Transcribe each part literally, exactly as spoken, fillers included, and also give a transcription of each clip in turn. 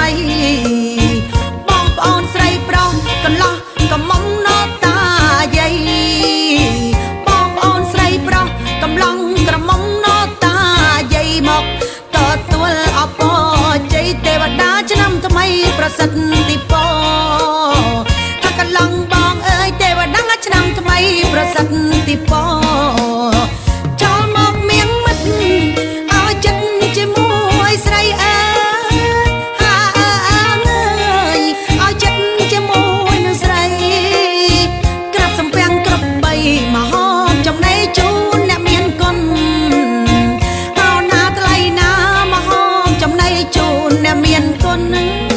បងប្អូនស្រីប្រុសកន្លោះកំមុំណតាយាយបងប្អូនស្រីប្រុសកំឡុងក្រមុំណតាយាយមកតទួលអបជ័យទេវតាឆ្នាំថ្មីប្រសិទ្ធទីពថាកន្លងបងអើយទេវតាឆ្នាំថ្មីប្រសិទ្ធទីពចូលមកមៀងមិត្តឲ្យចិត្តជាមួយស្រីអើយហាអើយឲ្យចិត្តជាមួយនឹងស្រីក្រាបសំពាំងគ្រប់បីមហោបចំណេះជូនអ្នកមានគុណអោណាថ្លៃណាមហោបចំណេះជូនអ្នកមានគុណ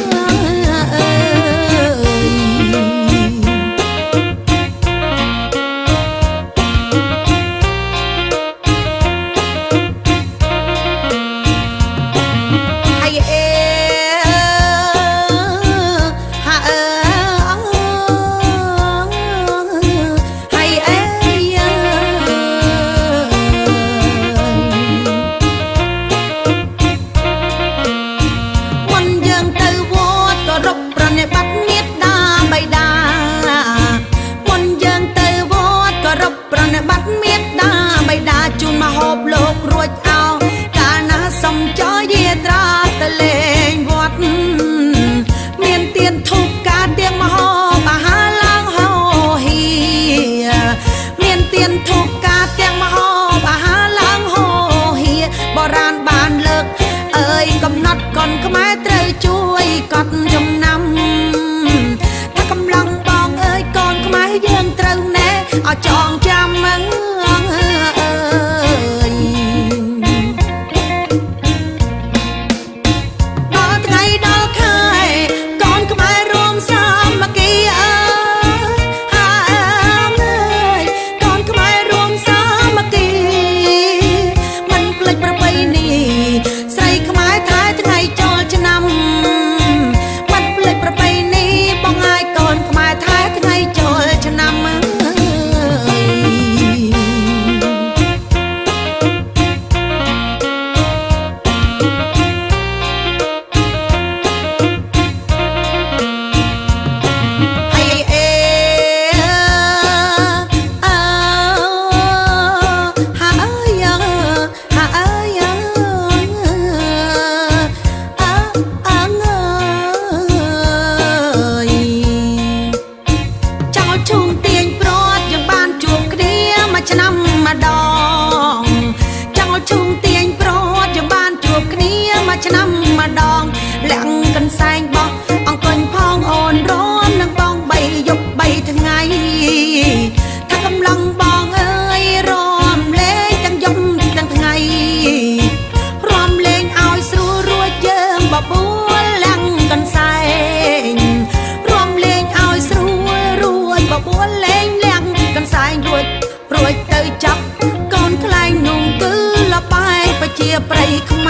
ជូនមកហូបលោករួចអោកាលណាសំចយយាត្រាទៅលេងវត្តមានទៀនធូបការទៀងមហោបអាហារឡើងហោហៀមានទៀនធូបការទៀងមហោបអាហារឡើងហោហៀបរាណបានលើកអើយកំណត់កុនខ្មែរត្រូវជួយកត់ចំណាំថាកំឡុងបងអើយកូនខ្មែរយើងត្រូវណែឲ្យចងចាំមើងឆ្នាំម្ដងលាក់កន្សែងបោះអង្គុញផងអូនរមនឹងបងបីយប់បីថ្ងៃថាកំឡុងបងអើយរមលេងទាំងយប់ទាំងថ្ងៃរមលេងឲ្យស្រួលរួចយើងបបួលលាក់កន្សែងរមលេងឲ្យស្រួលរួចបបួលលេងលាក់កន្សែងរួចរួចទៅចាប់កូនខ្លែងនោះគឺលបែងប្រជាប្រិយ